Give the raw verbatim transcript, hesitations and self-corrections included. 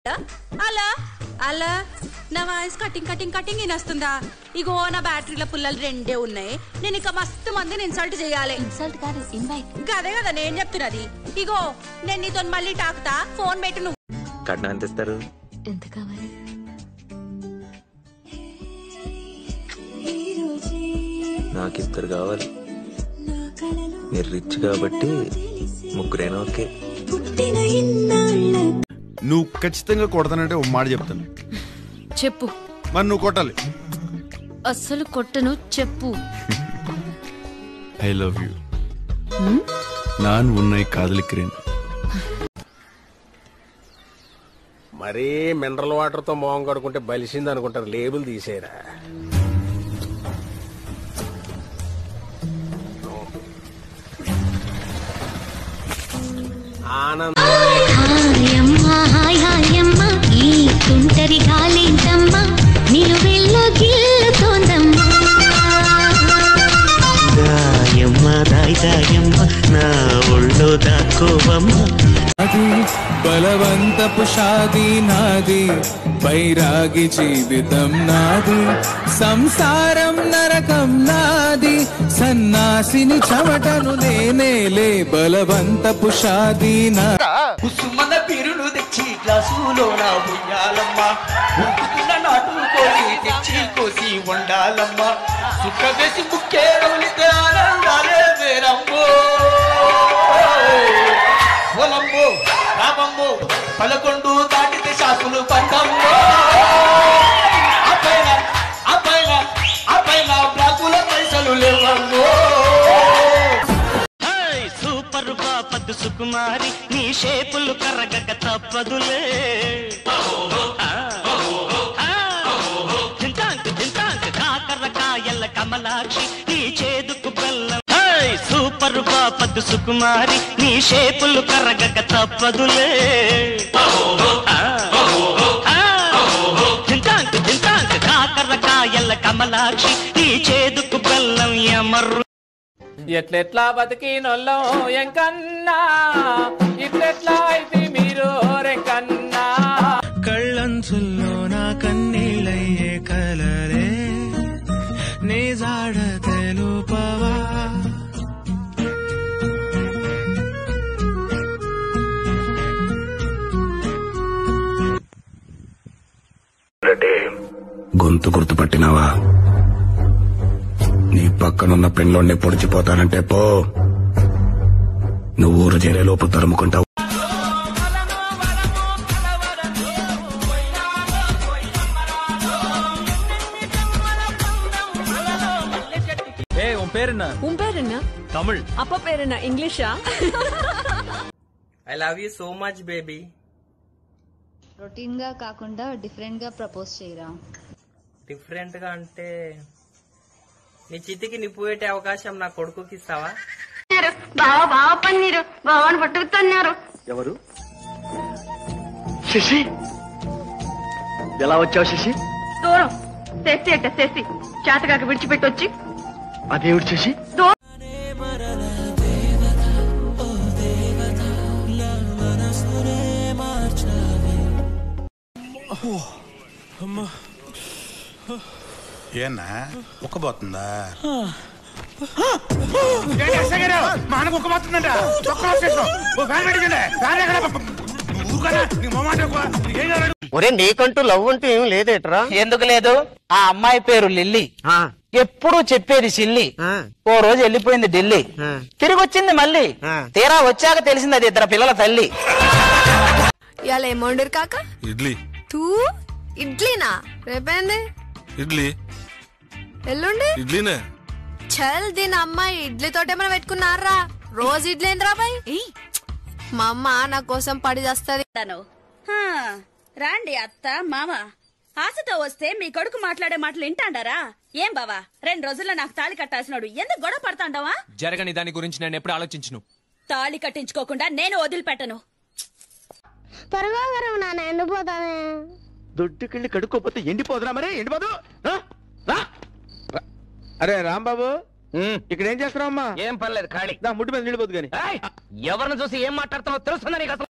అలా అలా నా వాయిస్ కటింగ్ కటింగ్ కటింగ్ వినొస్తుందా? ఇగో నా బ్యాటరీల పుల్లలు రెండే ఉన్నాయి. నేను ఇక మస్తు మందిని ఇన్సల్ట్ చేయాలి. ఇన్సల్ట్ కాదు, ఇన్వైట్. అదే కదా నేను చెప్తున్నది. ఇగో నేను నీతో మళ్ళీ టాకుతా, ఫోన్ పెట్టు. నువ్వు కట్నం ఎంత ఇస్తారు? ఎంత కావాలి? నాకు ఇద్దరు కావాలి. మీరు రిచ్ కాబట్టి ముగ్గురైనా ఓకే. నువ్వు ఖచ్చితంగా కొడతానంటే ఓ మాట చెప్తాను. చెప్పు. మరి నువ్వు కొట్టాలి. అస్సలు కొట్టను, చెప్పు. I love you. నాన్ ఉన్నాయి కాదలిக்கிறేను. మరీ మినరల్ వాటర్ తో మొహం కడుకుంటే బలిసింది అనుకుంటారు. లేబుల్ తీసేరా. ఆనంద్ బలవంతపు షాదీ నాది, బైరాగి జీవితం నాది, సంసారం నరకం నాది, సన్నాసిని చెమటను నేనేలే, బలవంతపు షాదీ నా. కుసుమన పిరులు తెచ్చి గ్లాసులో నా ఉయ్యాలమ్మా, ఉక్కుతున్న నాటు కోసి తెచ్చి కోసి వండాలమ్మా, సుఖ వేసి ముక్కే రౌలితే ఆనందాలే వేరమ్మో. పొలంబో రామమ్మో పలకొండు దాటితే శాసులు పందమ్మో, అపైన అపైన అపైన బ్లాకుల పైసలు లేవమ్మో. సూపర్ బాపద్దు సుకుమారి నీ షేపులు కరగక తప్పదులే, చింతాంక్ చింతాంక్ కాకరకాయల కమలాక్షి నీ చేదుకు బెల్లం. సూపర్ బాపద్దు సుకుమారి నీ షేపులు కరగక తప్పదులే, చింతాంక్ చింతాంక్ కాకరకాయల కమలాక్షి నీ చేదుకు బెల్లం ఎమర్రు. ఎట్లెట్లా బతికినొల్లో ఎంకన్నా, ఇట్లెట్లా అయితే మీరు రెక్కన్నా. కళ్ళంచుల్లో నా కన్నీళ్ళయ్యే కలలే నీ జాడ తెలుపవా. గొంతు గుర్తుపట్టినావా? నీ పక్కనున్న పెన్లోనే పొడిచిపోతానంటే పో. నువ్వు ఊరు చేరే లోపు తరుముకుంటావు. తమిళ్. అప్ప పేరునా? ఇంగ్లీషా? I love you so much baby. Routine గా కాకుండా డిఫరెంట్ గా ప్రపోజ్ చేయరా. డిఫరెంట్ గా అంటే నీ చితికి నిప్పు పెట్టే అవకాశం నా కొడుకుకి ఇస్తావా? బావా బావా పన్నీరు బావాని పట్టుకుతున్నారు. ఎవరు? శశి. ఎలా వచ్చావు శశి? దూరం చేసి అట్ట చేసి చేతకాక విడిచిపెట్టొచ్చి. అదేవిడు శశి? ఏనా ఉక్కబోతుందా? ఒరే నీకంటూ లవ్ అంటూ ఏం లేదేట్రా? ఎందుకు లేదు? ఆ అమ్మాయి పేరు లిల్లీ, ఎప్పుడు చెప్పేది సిల్లి. ఓ రోజు వెళ్ళిపోయింది ఢిల్లీ, తిరిగి వచ్చింది మళ్ళీ. తీరా వచ్చాక తెలిసింది అది ఇద్దరు పిల్లల తల్లి. ఇవాళ ఏమౌండరు కాక? ఇడ్లీ. తూ ఇడ్లీనా? రేపేంది? ఇడ్లీ. ఎల్లుండి ఇడ్లీనే. చల్ దీని అమ్మాయి ఇడ్లీ తోటేమైనా పెట్టుకున్నారా? రోజు ఇడ్లీ ఏంద్రా బాయ్? మా అమ్మ నా కోసం పడి చేస్తుంది. రాండి అత్త మామ, ఆశతో వస్తే మీ కొడుకు మాట్లాడే మాటలు వింటాండారా? ఏం బావా, రెండు రోజుల్లో నాకు తాళి కట్టాల్సినాడు, ఎందుకు గొడవ పడతాండావా? జరగని దాని గురించి నేను ఎప్పుడు ఆలోచించను. తాళి కట్టించుకోకుండా నేను వదిలిపెట్టను. పరవాగరం నాన్న ఎండిపోతానే. దొడ్డుకెళ్ళి కడుక్కోపోతే ఎండిపోదురా? మరి ఎండిపోదు. అరే రాంబాబు, ఇక్కడ ఏం చేస్తున్నావమ్మా? ఏం పర్లేదు ఖాళీ. ముడ్డు మీద నిండిపోద్దు కానీ. ఎవరిని చూసి ఏం మాట్లాడుతున్నావు తెలుస్తుందా నీకు? అసలు